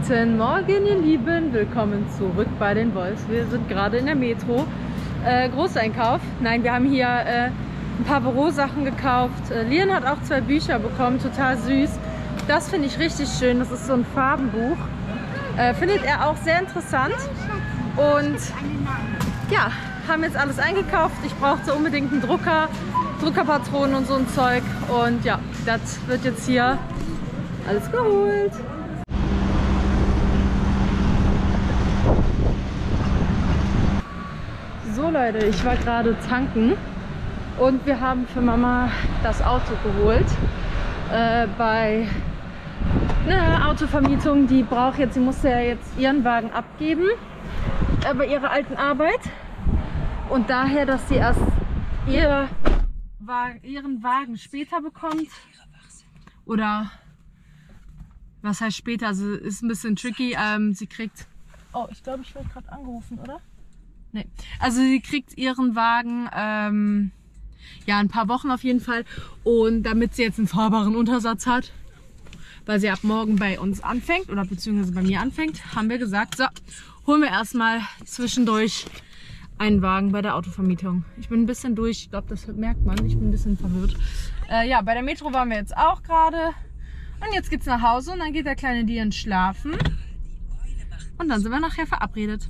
Guten Morgen, ihr Lieben. Willkommen zurück bei den Wolfs. Wir sind gerade in der Metro. Großeinkauf. Nein, wir haben hier ein paar Bürosachen gekauft. Lian hat auch 2 Bücher bekommen, total süß. Das finde ich richtig schön. Das ist so ein Farbenbuch. Findet er auch sehr interessant. Und ja, haben jetzt alles eingekauft. Ich brauchte unbedingt einen Drucker, Druckerpatronen und so ein Zeug. Und ja, das wird jetzt hier alles geholt. So Leute, ich war gerade tanken und wir haben für Mama das Auto geholt bei einer Autovermietung. Die braucht jetzt, sie musste ja jetzt ihren Wagen abgeben bei ihrer alten Arbeit und daher, dass sie erst ihren Wagen später bekommt oder was heißt später, also ist ein bisschen tricky, sie kriegt, oh ich glaube ich werde gerade angerufen, oder? Nee. Also sie kriegt ihren Wagen ja ein paar Wochen auf jeden Fall und damit sie jetzt einen fahrbaren Untersatz hat, weil sie ab morgen bei uns anfängt oder beziehungsweise bei mir anfängt, haben wir gesagt, so, holen wir erstmal zwischendurch einen Wagen bei der Autovermietung. Ich bin ein bisschen durch, ich glaube das merkt man, ich bin ein bisschen verwirrt. Ja, bei der Metro waren wir jetzt auch gerade und jetzt geht's nach Hause und dann geht der kleine Lian schlafen und dann sind wir nachher verabredet.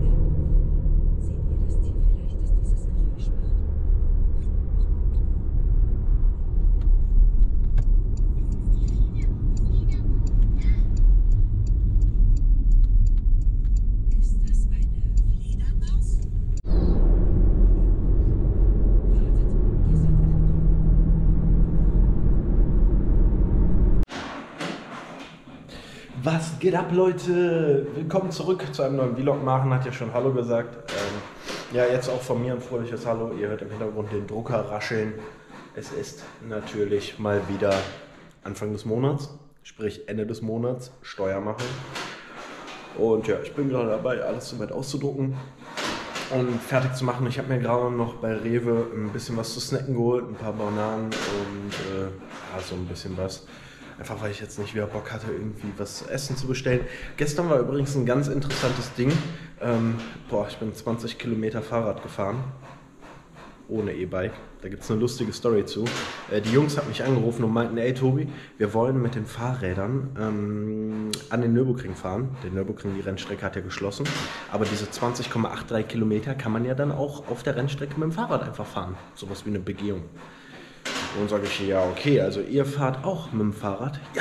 Was geht ab, Leute? Willkommen zurück zu einem neuen Vlog. Maren hat ja schon Hallo gesagt. Ja, jetzt auch von mir ein fröhliches Hallo. Ihr hört im Hintergrund den Drucker rascheln. Es ist natürlich mal wieder Anfang des Monats, sprich Ende des Monats, Steuer machen. Und ja, ich bin gerade dabei, alles soweit auszudrucken und fertig zu machen. Ich habe mir gerade noch bei Rewe ein bisschen was zu snacken geholt, ein paar Bananen und ja, so ein bisschen was. Einfach weil ich jetzt nicht wieder Bock hatte, irgendwie was zu essen zu bestellen. Gestern war übrigens ein ganz interessantes Ding. Ich bin 20 Kilometer Fahrrad gefahren. Ohne E-Bike. Da gibt es eine lustige Story zu. Die Jungs haben mich angerufen und meinten, ey Tobi, wir wollen mit den Fahrrädern an den Nürburgring fahren. Der Nürburgring, die Rennstrecke hat ja geschlossen. Aber diese 20,83 Kilometer kann man ja dann auch auf der Rennstrecke mit dem Fahrrad einfach fahren. Sowas wie eine Begehung. Und sage ich, ja okay, also ihr fahrt auch mit dem Fahrrad? Ja.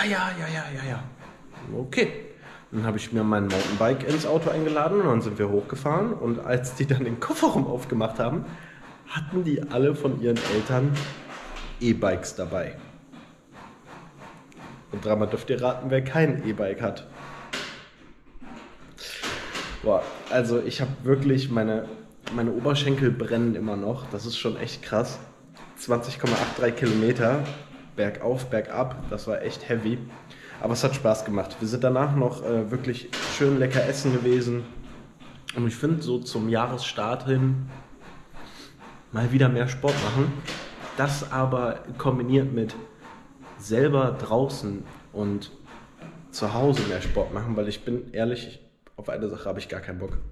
Okay. Dann habe ich mir mein Mountainbike ins Auto eingeladen und dann sind wir hochgefahren. Und als die dann den Kofferraum aufgemacht haben, hatten die alle von ihren Eltern E-Bikes dabei. Und dreimal dürft ihr raten, wer kein E-Bike hat. Boah, also ich habe wirklich, meine Oberschenkel brennen immer noch. Das ist schon echt krass. 20,83 Kilometer, bergauf, bergab, das war echt heavy, aber es hat Spaß gemacht. Wir sind danach noch wirklich schön lecker essen gewesen und ich finde so zum Jahresstart hin mal wieder mehr Sport machen, das aber kombiniert mit selber draußen und zu Hause mehr Sport machen, weil ich bin ehrlich, auf eine Sache habe ich gar keinen Bock.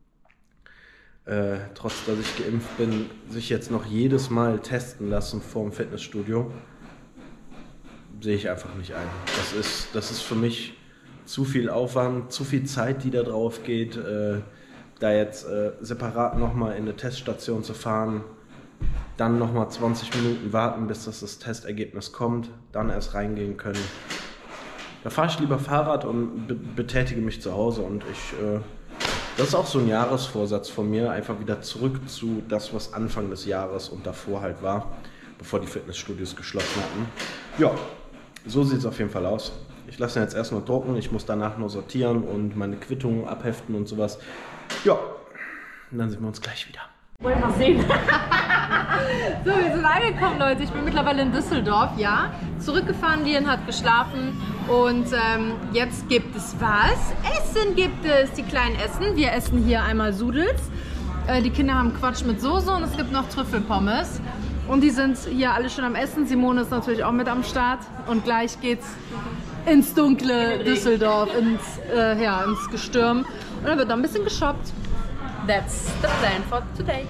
Trotz dass ich geimpft bin, sich jetzt noch jedes Mal testen lassen vor dem Fitnessstudio, sehe ich einfach nicht ein. Das ist für mich zu viel Aufwand, zu viel Zeit, die da drauf geht, da jetzt separat nochmal in eine Teststation zu fahren, dann nochmal 20 Minuten warten, bis das Testergebnis kommt, dann erst reingehen können. Da fahre ich lieber Fahrrad und betätige mich zu Hause und das ist auch so ein Jahresvorsatz von mir, einfach wieder zurück zu das, was Anfang des Jahres und davor halt war, bevor die Fitnessstudios geschlossen hatten. Ja, so sieht es auf jeden Fall aus. Ich lasse ihn jetzt erst noch drucken, ich muss danach nur sortieren und meine Quittungen abheften und sowas. Ja, und dann sehen wir uns gleich wieder. Wollen wir mal sehen. So, wir sind angekommen, Leute. Ich bin mittlerweile in Düsseldorf, ja. Zurückgefahren, Lian hat geschlafen und jetzt gibt es was. Essen gibt es, die kleinen Essen. Wir essen hier einmal Sudels. Die Kinder haben Quatsch mit Soße und es gibt noch Trüffelpommes. Und die sind hier alle schon am Essen. Simone ist natürlich auch mit am Start. Und gleich geht's ins dunkle Düsseldorf, ins Gestürm. Und dann wird noch ein bisschen geshoppt. That's the plan for today.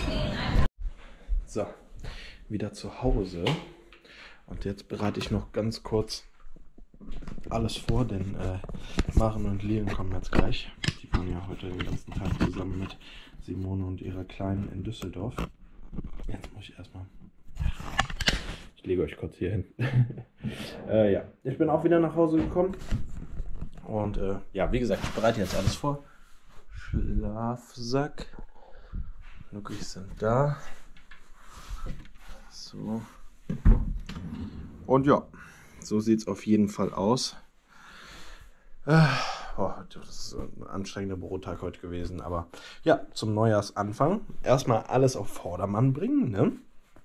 So, wieder zu Hause. Und jetzt bereite ich noch ganz kurz alles vor, denn Maren und Lien kommen jetzt gleich. Die waren ja heute den ganzen Tag zusammen mit Simone und ihrer Kleinen in Düsseldorf. Jetzt muss ich erstmal... Ich lege euch kurz hier hin. Ja, ich bin auch wieder nach Hause gekommen. Und ja, wie gesagt, ich bereite jetzt alles vor. Schlafsack. Nuggis sind da. So. Und ja, so sieht es auf jeden Fall aus. Das ist ein anstrengender Bürotag heute gewesen. Aber ja, zum Neujahrsanfang erstmal alles auf Vordermann bringen, ne?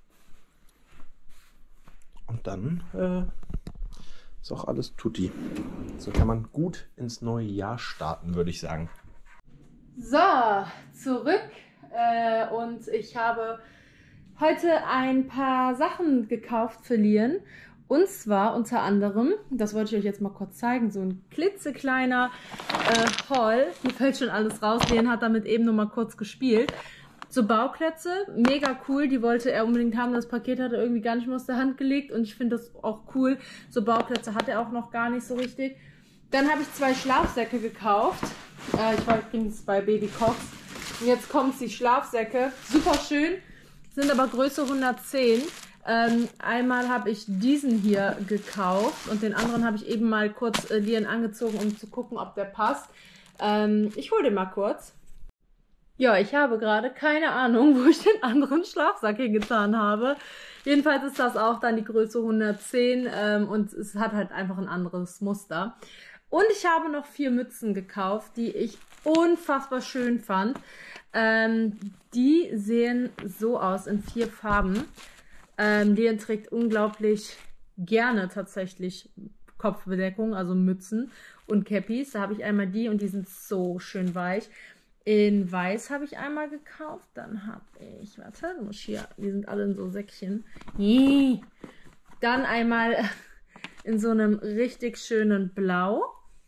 Und dann ist auch alles tutti. So kann man gut ins neue Jahr starten, würde ich sagen. So, zurück. Und ich habe heute ein paar Sachen gekauft für Lien. Und zwar unter anderem, das wollte ich euch jetzt mal kurz zeigen, so ein klitzekleiner Haul. Hier fällt schon alles raus. Lien hat damit eben nur mal kurz gespielt. So Bauklötze, mega cool, die wollte er unbedingt haben. Das Paket hat er irgendwie gar nicht mehr aus der Hand gelegt und ich finde das auch cool. So Bauklötze hat er auch noch gar nicht so richtig. Dann habe ich 2 Schlafsäcke gekauft. Ich war übrigens bei Baby Cox. Und jetzt kommen die Schlafsäcke. Super schön, sind aber Größe 110. Einmal habe ich diesen hier gekauft und den anderen habe ich eben mal kurz Lien angezogen, um zu gucken, ob der passt. Ich hole den mal kurz. Ja, ich habe gerade keine Ahnung, wo ich den anderen Schlafsack hingetan habe. Jedenfalls ist das auch dann die Größe 110 und es hat halt einfach ein anderes Muster. Und ich habe noch 4 Mützen gekauft, die ich unfassbar schön fand. Die sehen so aus in 4 Farben. Lien trägt unglaublich gerne tatsächlich Kopfbedeckung, also Mützen und Cappies. Da habe ich einmal die und die sind so schön weich. In Weiß habe ich einmal gekauft. Dann habe ich, warte, muss hier, die sind alle in so Säckchen. Dann einmal in so einem richtig schönen Blau.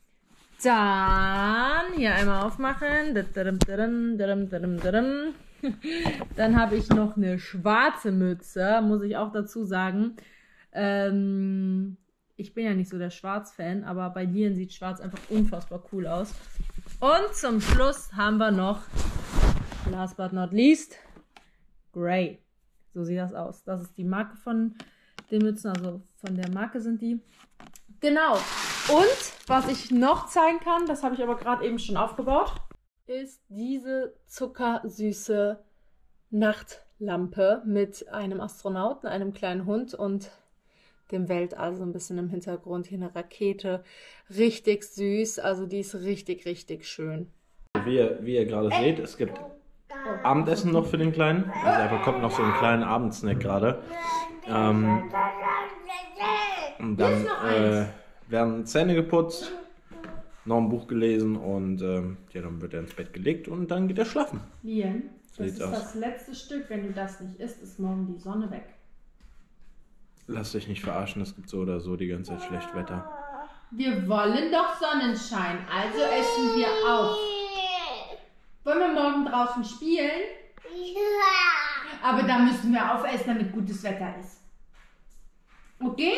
Dann hier einmal aufmachen. Dann habe ich noch eine schwarze Mütze, muss ich auch dazu sagen. Ich bin ja nicht so der Schwarz-Fan, aber bei Lien sieht Schwarz einfach unfassbar cool aus. Und zum Schluss haben wir noch, last but not least, Grey. So sieht das aus. Das ist die Marke von den Mützen, also von der Marke sind die. Genau. Und was ich noch zeigen kann, das habe ich aber gerade eben schon aufgebaut, ist diese zuckersüße Nachtlampe mit einem Astronauten, einem kleinen Hund und dem Weltall so ein bisschen im Hintergrund. Hier eine Rakete. Richtig süß. Also die ist richtig, richtig schön. Wie ihr gerade seht, es gibt Abendessen noch für den Kleinen. Also er bekommt noch so einen kleinen Abendsnack gerade. Und dann werden Zähne geputzt, noch ein Buch gelesen und ja, dann wird er ins Bett gelegt und dann geht er schlafen. Lien, das ist das letzte Stück. Wenn du das nicht isst, ist morgen die Sonne weg. Lass dich nicht verarschen, es gibt so oder so die ganze Zeit schlecht Wetter. Wir wollen doch Sonnenschein, also essen wir auf. Wollen wir morgen draußen spielen? Ja. Aber da müssen wir aufessen, damit gutes Wetter ist. Okay?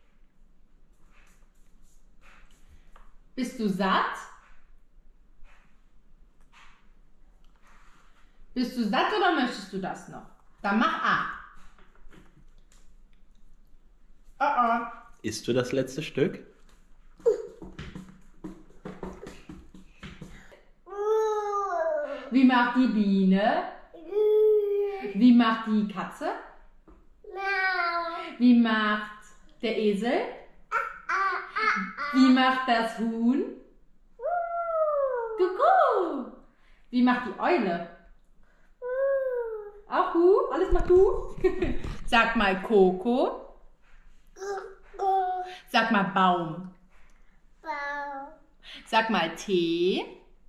Bist du satt? Bist du satt oder möchtest du das noch? Dann mach A. Isst du das letzte Stück? Wie macht die Biene? Wie macht die Katze? Wie macht der Esel? Wie macht das Huhn? Kuckuck. Wie macht die Eule? Auch Hu? Alles macht Hu? Sag mal Koko. Sag mal Baum. Sag mal Tee.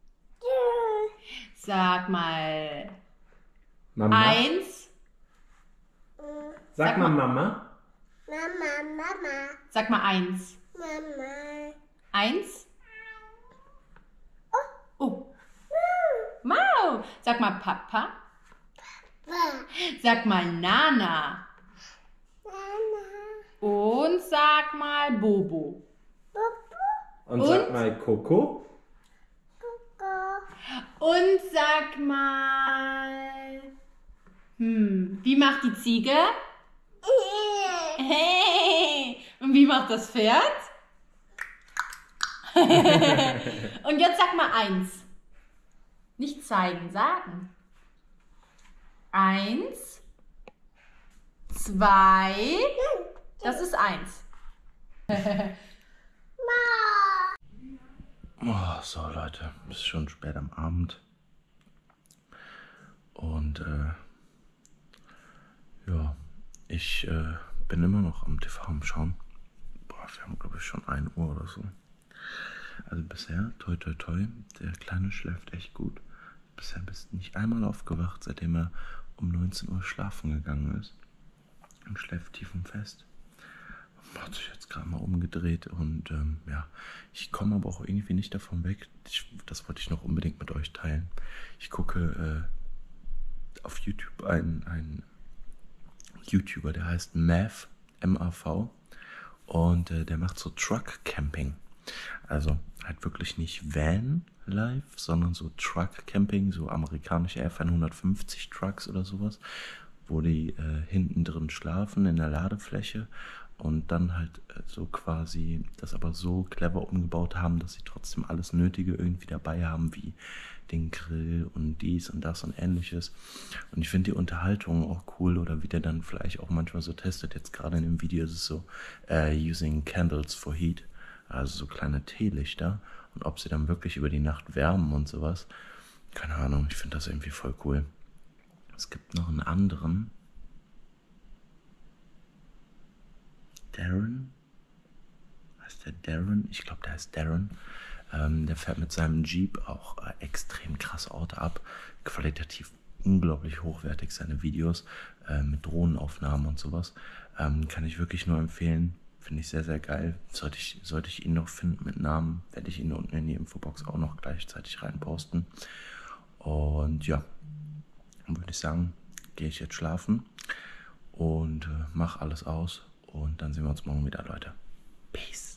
Sag mal Mama. 1. Sag mal Mama. Mama. Sag mal 1. Mama. 1. Oh. Mau. Sag mal Papa. Sag mal Nana. Und sag mal Bobo. Und sag mal Coco. Und sag mal... wie macht die Ziege? Hey. Und wie macht das Pferd? Und jetzt sag mal 1. Nicht zeigen, sagen. 1, 2, das ist 1. Oh, so Leute, es ist schon spät am Abend. Und ja, ich bin immer noch am TV am Schauen. Boah, wir haben glaube ich schon 1 Uhr oder so. Also bisher, toi toi toi, der Kleine schläft echt gut. Bisher bist nicht einmal aufgewacht, seitdem er um 19 Uhr schlafen gegangen ist. Und schläft tief und fest. Hat sich jetzt gerade mal umgedreht und ja, ich komme aber auch irgendwie nicht davon weg. Das wollte ich noch unbedingt mit euch teilen. Ich gucke auf YouTube einen YouTuber, der heißt Mav, M-A-V, und der macht so Truck Camping. Also halt wirklich nicht Van Life, sondern so Truck Camping, so amerikanische F-150 Trucks oder sowas, wo die hinten drin schlafen in der Ladefläche und dann halt so quasi das aber so clever umgebaut haben, dass sie trotzdem alles Nötige irgendwie dabei haben, wie den Grill und dies und das und ähnliches. Und ich finde die Unterhaltung auch cool, oder wie der dann vielleicht auch manchmal so testet. Jetzt gerade in dem Video ist es so, using candles for heat, also so kleine Teelichter, und ob sie dann wirklich über die Nacht wärmen und sowas. Keine Ahnung, ich finde das irgendwie voll cool. Es gibt noch einen anderen, Darren, heißt der Darren? Ich glaube, der heißt Darren. Der fährt mit seinem Jeep auch extrem krass Orte ab. Qualitativ unglaublich hochwertig seine Videos mit Drohnenaufnahmen und sowas. Kann ich wirklich nur empfehlen. Finde ich sehr, sehr geil. Sollte ich ihn noch finden mit Namen, werde ich ihn unten in die Infobox auch noch gleichzeitig reinposten. Und ja, dann würde ich sagen, gehe ich jetzt schlafen und mache alles aus. Und dann sehen wir uns morgen wieder, Leute. Peace.